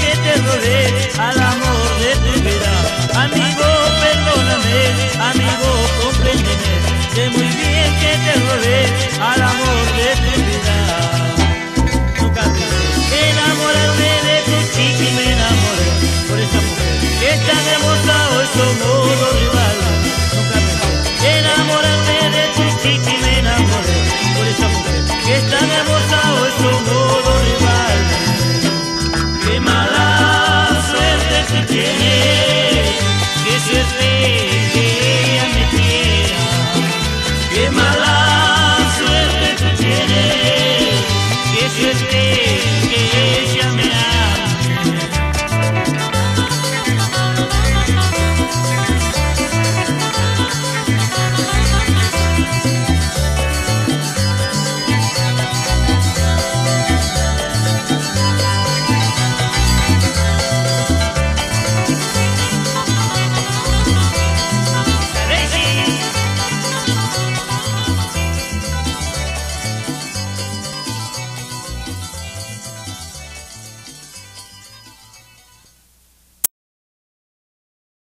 que te robé al amor de tu vida. Amigo, perdóname, amigo, compréndeme. Sé muy bien que te robé al amor de tu vida. Nunca pensé enamorarme de tu chica y me enamoré por esa mujer que es tan hermosa, hoy somos dos rivales. Nunca pensé enamorarme de tu chica y me enamoré por esa mujer que es tan hermosa, hoy somos dos rivales. Qué mala suerte tú tienes, que si